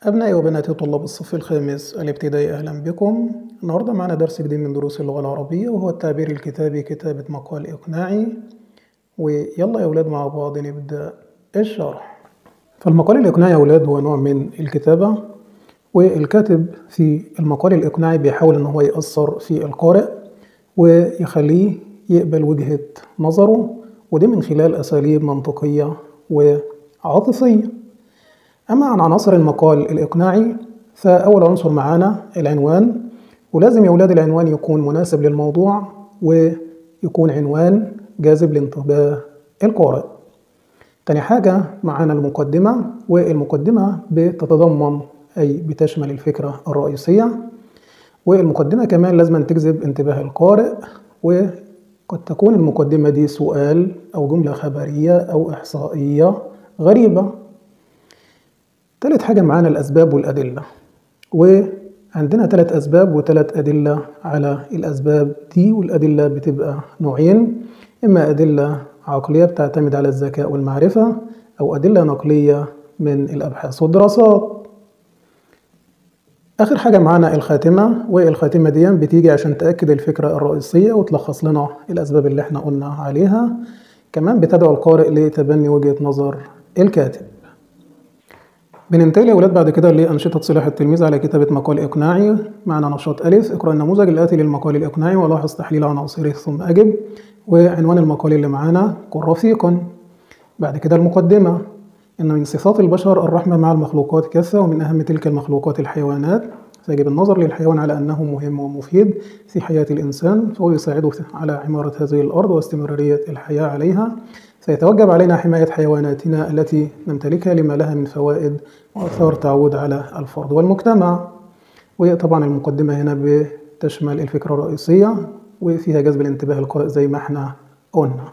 أبنائي وبناتي طلاب الصف الخامس الابتدائي، أهلا بكم. النهاردة معنا درس جديد من دروس اللغة العربية، وهو التعبير الكتابي، كتابة مقال إقناعي. ويلا يا أولاد مع بعض نبدأ الشرح. فالمقال الإقناعي يا أولاد هو نوع من الكتابة، والكاتب في المقال الإقناعي بيحاول إن هو يأثر في القارئ ويخليه يقبل وجهة نظره، وده من خلال أساليب منطقية وعاطفية. أما عن عناصر المقال الإقناعي، فأول عنصر معانا العنوان، ولازم يا أولاد العنوان يكون مناسب للموضوع ويكون عنوان جاذب لانتباه القارئ. تاني حاجة معانا المقدمة، والمقدمة بتتضمن أي بتشمل الفكرة الرئيسية، والمقدمة كمان لازم تجذب انتباه القارئ، وقد تكون المقدمة دي سؤال أو جملة خبرية أو إحصائية غريبة. تالت حاجة معانا الأسباب والأدلة، وعندنا 3 أسباب و3 أدلة على الأسباب دي، والأدلة بتبقى نوعين: إما أدلة عقلية بتعتمد على الذكاء والمعرفة، أو أدلة نقلية من الأبحاث والدراسات. آخر حاجة معانا الخاتمة، والخاتمة دي بتيجي عشان تأكد الفكرة الرئيسية وتلخص لنا الأسباب اللي احنا قلنا عليها. كمان بتدعو القارئ لتبني وجهة نظر الكاتب. بننتقل يا أولاد بعد كده لأنشطة صلاح التلميذ على كتابة مقال إقناعي. معنا نشاط ألف: اقرأ النموذج الآتي للمقال الإقناعي ولاحظ تحليل عناصره ثم أجب. وعنوان المقال اللي معانا: كن رفيقا. بعد كده المقدمة: إن من صفات البشر الرحمة مع المخلوقات كافة، ومن أهم تلك المخلوقات الحيوانات، فيجب النظر للحيوان على أنه مهم ومفيد في حياة الإنسان، فهو يساعده على عمارة هذه الأرض واستمرارية الحياة عليها، فيتوجب علينا حماية حيواناتنا التي نمتلكها لما لها من فوائد وآثار تعود على الفرد والمجتمع. وطبعا المقدمة هنا بتشمل الفكرة الرئيسية، وفيها جذب الانتباه القارئ زي ما احنا قلنا.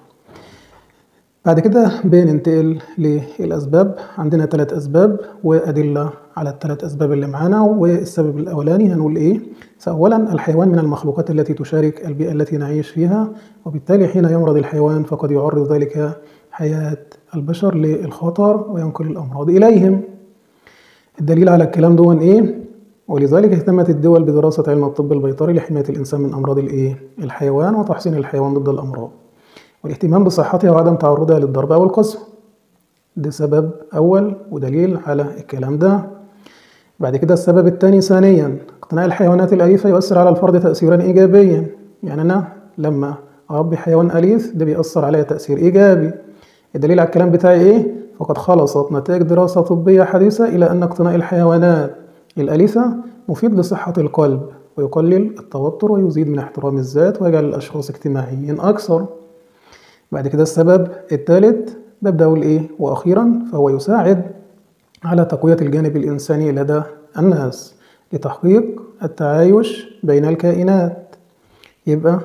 بعد كده بننتقل للأسباب. عندنا 3 أسباب وأدلة على ال3 أسباب اللي معانا. والسبب الأولاني هنقول إيه؟ فأولا الحيوان من المخلوقات التي تشارك البيئة التي نعيش فيها، وبالتالي حين يمرض الحيوان فقد يعرض ذلك حياة البشر للخطر وينقل الأمراض إليهم. الدليل على الكلام دون إيه؟ ولذلك اهتمت الدول بدراسة علم الطب البيطري لحماية الإنسان من أمراض الحيوان وتحصين الحيوان ضد الأمراض، والاهتمام بصحتها وعدم تعرضها للضرب أو القسوة. ده سبب أول ودليل على الكلام ده. بعد كده السبب الثاني ثانيا: اقتناء الحيوانات الأليفة يؤثر على الفرد تأثيرا إيجابيا. يعني أنا لما أربي حيوان أليف ده بيأثر عليا تأثير إيجابي. الدليل على الكلام بتاعي إيه؟ فقد خلصت نتائج دراسة طبية حديثة إلى أن اقتناء الحيوانات الأليفة مفيد لصحة القلب، ويقلل التوتر ويزيد من احترام الذات ويجعل الأشخاص اجتماعيين أكثر. بعد كده السبب الثالث ببدأ أقول إيه؟ وأخيرا فهو يساعد على تقوية الجانب الإنساني لدى الناس لتحقيق التعايش بين الكائنات. يبقى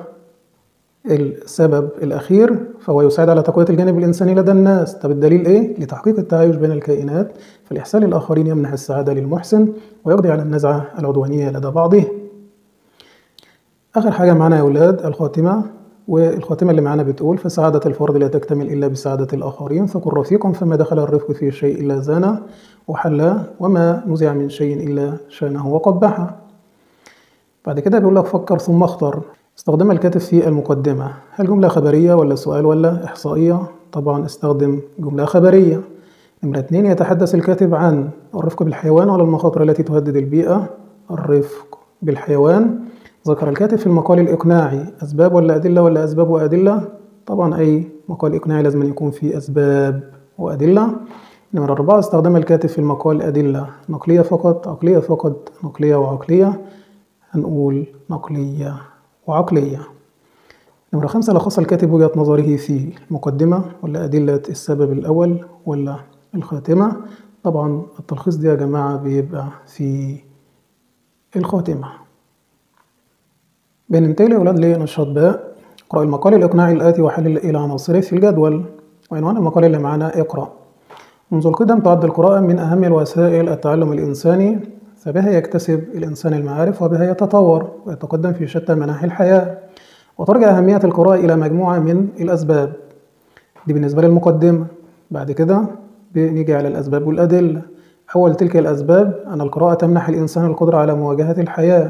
السبب الأخير فهو يساعد على تقوية الجانب الإنساني لدى الناس. طب الدليل إيه؟ لتحقيق التعايش بين الكائنات، فالإحسان للآخرين يمنح السعادة للمحسن ويقضي على النزعة العدوانية لدى بعضه. آخر حاجة معنا يا أولاد الخاتمة، والخاتمة اللي معانا بتقول: فسعادة الفرد لا تكتمل إلا بسعادة الآخرين، فكن رفيقا فما دخل الرفق في شيء إلا زانه وحلاه، وما نزع من شيء إلا شانه وقبحه. بعد كده بيقول لك: فكر ثم اختر. استخدم الكاتب في المقدمة هل جملة خبرية ولا سؤال ولا إحصائية؟ طبعا استخدم جملة خبرية. نمرة 2: يتحدث الكاتب عن الرفق بالحيوان ولا المخاطر التي تهدد البيئة؟ الرفق بالحيوان. ذكر الكاتب في المقال الإقناعي أسباب ولا أدلة ولا أسباب وأدلة؟ طبعا أي مقال إقناعي لازم يكون فيه أسباب وأدلة. نمرة 4: استخدم الكاتب في المقال أدلة نقلية فقط، عقلية فقط، نقلية وعقلية؟ هنقول نقلية وعقلية. نمرة 5: لخص الكاتب وجهة نظره في المقدمة ولا أدلة السبب الأول ولا الخاتمة؟ طبعا التلخيص دي يا جماعة بيبقى في الخاتمة. بننتقل يا أولاد لنشاط باء: اقرأ المقال الإقناعي الآتي وحلل إلى عناصره في الجدول. وعنوان المقال اللي معانا: اقرأ. منذ القدم تعد القراءة من أهم الوسائل التعلم الإنساني، فبها يكتسب الإنسان المعارف وبها يتطور ويتقدم في شتى مناحي الحياة. وترجع أهمية القراءة إلى مجموعة من الأسباب. دي بالنسبة للمقدمة. بعد كده بنيجي على الأسباب والأدلة. أول تلك الأسباب أن القراءة تمنح الإنسان القدرة على مواجهة الحياة،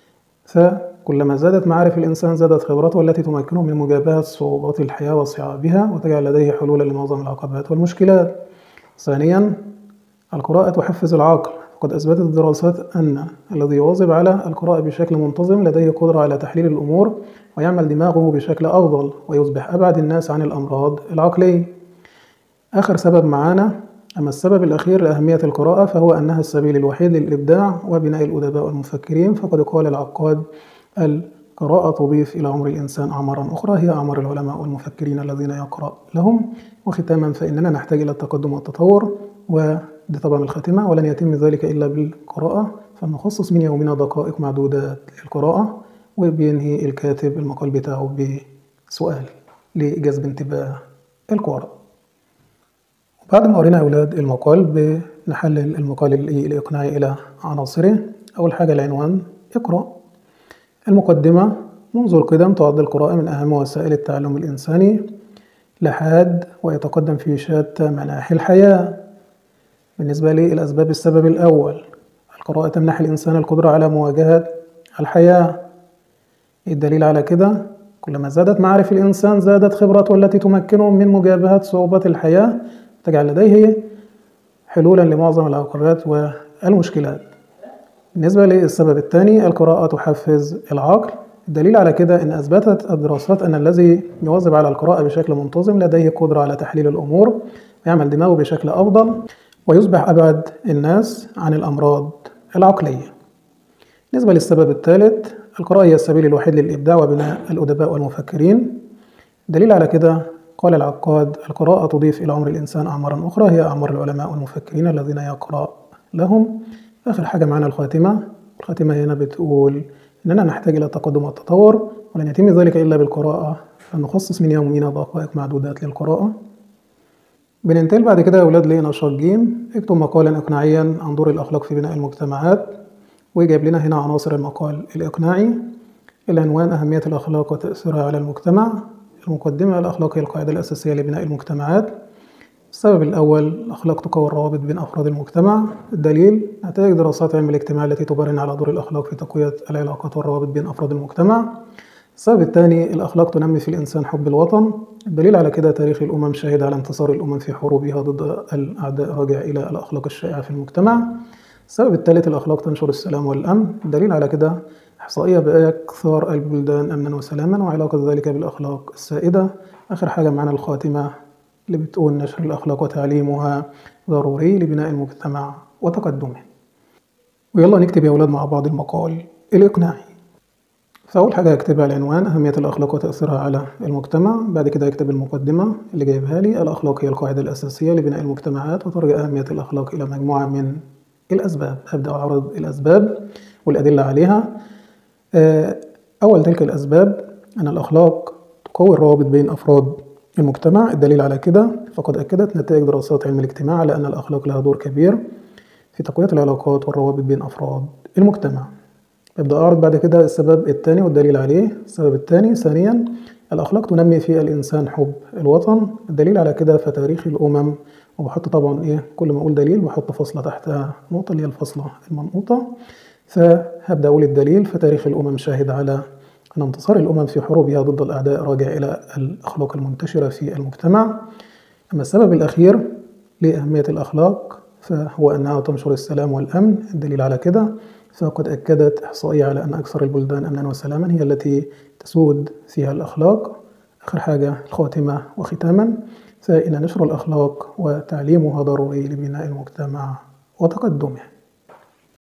فكلما زادت معارف الإنسان زادت خبرته التي تمكنه من مجابهة صعوبات الحياة وصعابها وتجعل لديه حلولا لمعظم العقبات والمشكلات. ثانيا، القراءة تحفز العقل، وقد أثبتت الدراسات أن الذي يواظب على القراءة بشكل منتظم لديه قدرة على تحليل الأمور ويعمل دماغه بشكل أفضل ويصبح أبعد الناس عن الأمراض العقلية. آخر سبب معانا، أما السبب الأخير لأهمية القراءة فهو أنها السبيل الوحيد للإبداع وبناء الأدباء والمفكرين، فقد قال العقاد: القراءة تضيف إلى عمر الإنسان أعمارا أخرى هي أعمار العلماء والمفكرين الذين يقرأ لهم. وختاما، فإننا نحتاج إلى التقدم والتطور، ودي طبعا الخاتمة، ولن يتم ذلك إلا بالقراءة، فنخصص من يومنا دقائق معدودات للقراءة. وبينهي الكاتب المقال بتاعه بسؤال لجذب انتباه القارئ. بعد ما قرينا أولاد المقال بنحلل المقال الإقناعي إلى عناصره. أول حاجة العنوان: اقرأ. المقدمة: منذ القدم تعد القراءة من أهم وسائل التعلم الإنساني لحد ويتقدم في شتى مناحي الحياة. بالنسبة لي الأسباب: السبب الأول، القراءة تمنح الإنسان القدرة على مواجهة الحياة. الدليل على كده: كلما زادت معارف الإنسان زادت خبرته التي تمكنه من مجابهة صعوبات الحياة تجعل لديه حلولا لمعظم العقبات والمشكلات. بالنسبة للسبب الثاني، القراءة تحفز العقل. الدليل على كده أن أثبتت الدراسات أن الذي يواظب على القراءة بشكل منتظم لديه قدرة على تحليل الأمور ويعمل دماغه بشكل أفضل ويصبح أبعد الناس عن الأمراض العقلية. بالنسبة للسبب الثالث، القراءة هي السبيل الوحيد للإبداع وبناء الأدباء والمفكرين. الدليل على كده قال العقاد: القراءة تضيف إلى عمر الإنسان أعمارا أخرى هي أعمار العلماء والمفكرين الذين يقرأ لهم. آخر حاجة معنا الخاتمة. الخاتمة هنا بتقول إننا نحتاج إلى التقدم والتطور، ولن يتم ذلك إلا بالقراءة، فنخصص من يومنا دقائق معدودات للقراءة. بننتقل بعد كده يا أولاد لنشاط ج: اكتب مقالا إقناعيا عن دور الأخلاق في بناء المجتمعات. وجايب لنا هنا عناصر المقال الإقناعي. العنوان: أهمية الأخلاق وتأثيرها على المجتمع. المقدمة: الأخلاق هي القاعدة الأساسية لبناء المجتمعات. السبب الأول: الأخلاق تقوي الروابط بين أفراد المجتمع. الدليل: نتائج دراسات علم الاجتماع التي تبرهن على دور الأخلاق في تقوية العلاقات والروابط بين أفراد المجتمع. السبب الثاني: الأخلاق تنمي في الإنسان حب الوطن. الدليل على كده: تاريخ الأمم شهد على انتصار الأمم في حروبها ضد الأعداء راجع إلى الأخلاق الشائعة في المجتمع. السبب الثالث: الأخلاق تنشر السلام والأمن. الدليل على كده: إحصائية بأكثر البلدان أمنا وسلاما، وعلاقة ذلك بالأخلاق السائدة. آخر حاجة معنا الخاتمة اللي بتقول: نشر الأخلاق وتعليمها ضروري لبناء المجتمع وتقدمه. ويلا نكتب يا أولاد مع بعض المقال الإقناعي. فأول حاجة هكتبها العنوان: أهمية الأخلاق وتأثيرها على المجتمع. بعد كده هكتب المقدمة اللي جايبها لي: الأخلاق هي القاعدة الأساسية لبناء المجتمعات، وترجع أهمية الأخلاق إلى مجموعة من الأسباب. هبدأ أعرض الأسباب والأدلة عليها. أول تلك الأسباب أن الأخلاق تقوي الروابط بين أفراد المجتمع. الدليل على كده: فقد أكدت نتائج دراسات علم الاجتماع على أن الأخلاق لها دور كبير في تقوية العلاقات والروابط بين أفراد المجتمع. أبدأ أعرض بعد كده السبب الثاني والدليل عليه. السبب الثاني: ثانيا، الأخلاق تنمي في الإنسان حب الوطن. الدليل على كده: فتاريخ الأمم، وبحط طبعا كل ما أقول دليل بحط فاصلة تحتها نقطة اللي هي الفاصلة المنقوطة. فهبدأ أقول الدليل: فتاريخ الأمم شاهد على أن انتصار الأمم في حروبها ضد الأعداء راجع إلى الأخلاق المنتشرة في المجتمع. أما السبب الأخير لأهمية الأخلاق فهو أنها تنشر السلام والأمن. الدليل على كده: فقد أكدت إحصائية على أن أكثر البلدان أمنا وسلاما هي التي تسود فيها الأخلاق. آخر حاجة الخاتمة وختاما: فإن نشر الأخلاق وتعليمها ضروري لبناء المجتمع وتقدمه.